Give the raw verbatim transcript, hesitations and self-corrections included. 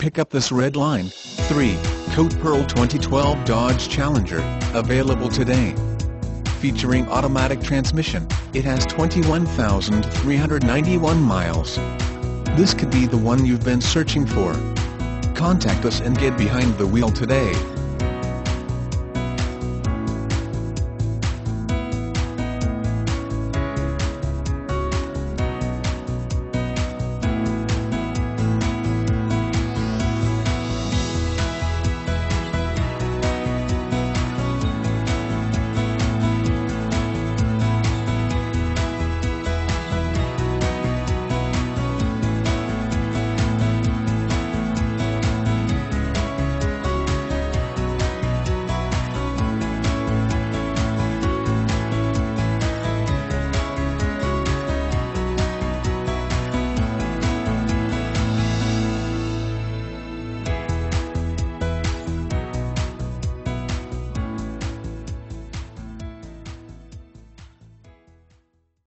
Pick up this red line, three, Coat Pearl twenty twelve Dodge Challenger, available today. Featuring automatic transmission, it has twenty-one thousand three hundred ninety-one miles. This could be the one you've been searching for. Contact us and get behind the wheel today.